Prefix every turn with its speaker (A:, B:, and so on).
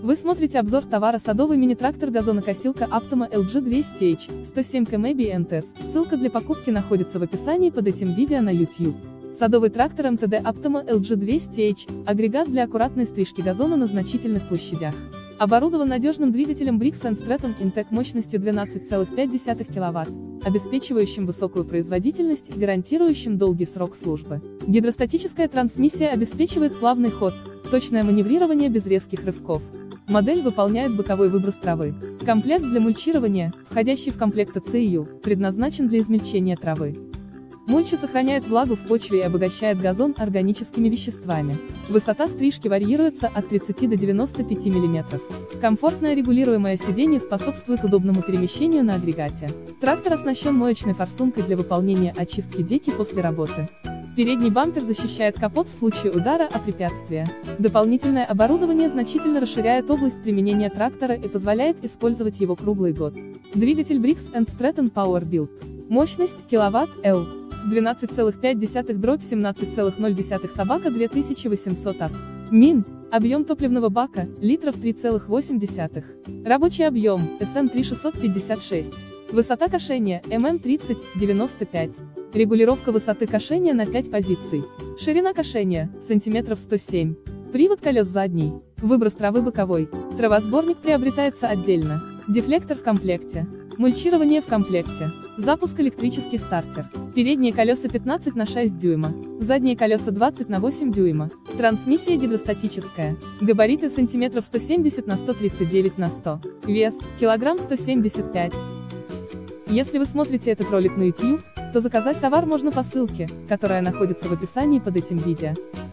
A: Вы смотрите обзор товара садовый мини-трактор газонокосилка Optima LG200H, 107 км BNTS. Ссылка для покупки находится в описании под этим видео на YouTube. Садовый трактор МТД Optima LG200H, агрегат для аккуратной стрижки газона на значительных площадях. Оборудован надежным двигателем Briggs & Stratton Intec мощностью 12,5 кВт, обеспечивающим высокую производительность и гарантирующим долгий срок службы. Гидростатическая трансмиссия обеспечивает плавный ход, точное маневрирование без резких рывков. Модель выполняет боковой выброс травы. Комплект для мульчирования, входящий в комплект ACU, предназначен для измельчения травы. Мульча сохраняет влагу в почве и обогащает газон органическими веществами. Высота стрижки варьируется от 30 до 95 мм. Комфортное регулируемое сиденье способствует удобному перемещению на агрегате. Трактор оснащен моечной форсункой для выполнения очистки деки после работы. Передний бампер защищает капот в случае удара о препятствие. Дополнительное оборудование значительно расширяет область применения трактора и позволяет использовать его круглый год. Двигатель Briggs & Stratton Powerbuild. Мощность киловатт L. 12,5/17,0 собака 2800 Ав. МИН. Объем топливного бака, литров 3,8. Рабочий объем, СМ 3656. Высота кошения, ММ 30-95. Регулировка высоты кошения на 5 позиций. Ширина кошения, сантиметров 107. Привод колес задний. Выброс травы боковой. Травосборник приобретается отдельно. Дефлектор в комплекте. Мульчирование в комплекте. Запуск электрический стартер. Передние колеса 15 на 6 дюйма. Задние колеса 20 на 8 дюйма. Трансмиссия гидростатическая. Габариты сантиметров 170 на 139 на 100. Вес, килограмм 175. Если вы смотрите этот ролик на YouTube, то заказать товар можно по ссылке, которая находится в описании под этим видео.